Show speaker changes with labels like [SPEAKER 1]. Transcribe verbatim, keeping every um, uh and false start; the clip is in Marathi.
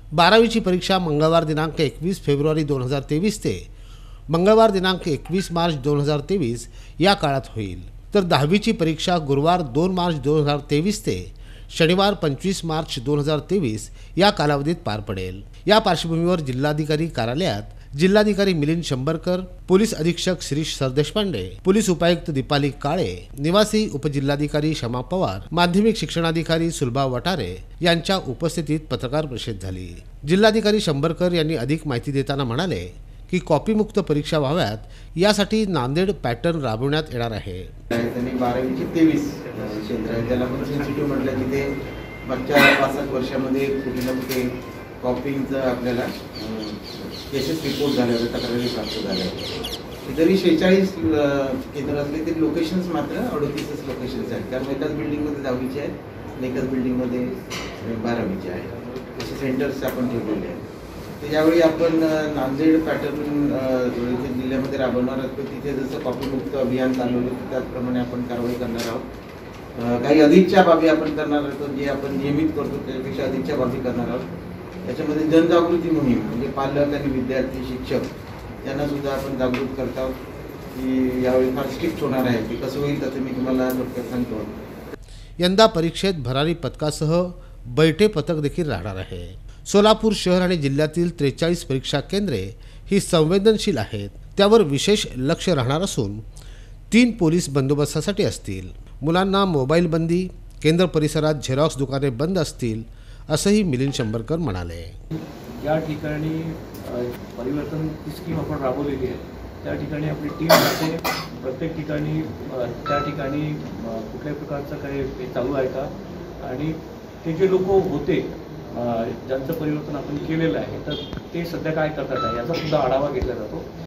[SPEAKER 1] बारावीची परीक्षा मंगळवार दिनांक एकवीस फेब्रुवारी दोन हजार तेवीस ते मंगळवार दिनांक एकवीस मार्च दोन हजार तेवीस या काळात होईल, तर दहावीची परीक्षा गुरुवार दोन मार्च दोन हजार तेवीस ते शनिवार पंचवीस मार्च दोन हजार तेवीस या कालावधीत पार पडेल। या पार्श्वभूमीवर जिल्हाधिकारी कार्यालयात जिल्हाधिकारी मिलिंद शंभरकर, पोलीस अधीक्षक शिरीष सरदेशपांडे, पोलीस उपायुक्त दीपाली काळे, निवासी उपजिल्हाधिकारी शमा पवार, माध्यमिक शिक्षणाधिकारी सुलभा वटारे यांच्या उपस्थितीत पत्रकार परिषद झाली। जिल्हाधिकारी शंभरकर यांनी अधिक माहिती देताना म्हणाले की कॉपीमुक्त परीक्षा व्हाव्यात यासाठी नांदेड पॅटर्न राबवण्यात येणार आहे।
[SPEAKER 2] त्यांनी बारावीचे तेवीस क्षेत्र आहे, त्याला पण सेन्सिटिव्ह म्हटलं की ते मागच्या पाच सात वर्षामध्ये कुठे ना कुठे कॉपींगचं आपल्याला केसेस रिपोर्ट झाले होते, तक्रारी प्राप्त झाल्या होत्या। जरी शेहेचाळीस केंद्र असले तरी लोकेशन्स मात्र अडतीसच लोकेशन्स आहेत, कारण एकाच बिल्डिंगमध्ये दहावीचे आहेत आणि एकाच बिल्डिंगमध्ये बारावीचे आहेत, असे सेंटर्स आपण ठेवलेले आहेत। तर यावेळी आपण नांदेड पॅटर्न जिल्ह्यामध्ये राबवणार आहोत, तिथे जसं कॉपीमुक्त अभियान चालवलं त्याचप्रमाणे आपण कारवाई करणार आहोत। काही अधिकच्या बाबी आपण करणार आहोत, जे आपण नियमित करतो त्यापेक्षा अधिकच्या बाबी करणार आहोत। त्याच्यामध्ये जनजागृती मोहीम म्हणजे पालक आणि विद्यार्थी शिक्षक यांना सुद्धा आपण जागृत करत आहोत की यावेळी फार स्ट्रिक्ट होणार आहे, की कसं होईल त्याचं मी तुम्हाला थोडक्यात सांगतो।
[SPEAKER 1] यंदा परीक्षेत भरारी पथकासह बैठे पथक देखील राहणार आहे। सोलापूर शहर आणि जिल्ह्यातील त्रेचाळीस परीक्षा केंद्रे ही संवेदनशील आहेत, त्यावर विशेष लक्ष राहणार असून तीन पोलीस बंदोबस्तासाठी असतील। मुलांना मोबाईल बंदी, केंद्र परिसरात झेरॉक्स दुकाने बंद असतील असंही मिलिंद शंभरकर म्हणाले।
[SPEAKER 3] या ठिकाणी परिवर्तन स्कीम आपण राबवलेली आहे, त्या ठिकाणी आपली टीम असते, प्रत्येक ठिकाणी त्या ठिकाणी कुठल्याही प्रकारचं काही चालू आहे का, आणि ते जे लोक होते ज्यांचं परिवर्तन आपण केलेलं आहे तर ते सध्या काय करतात आहे याचा सुद्धा आढावा घेतला जातो।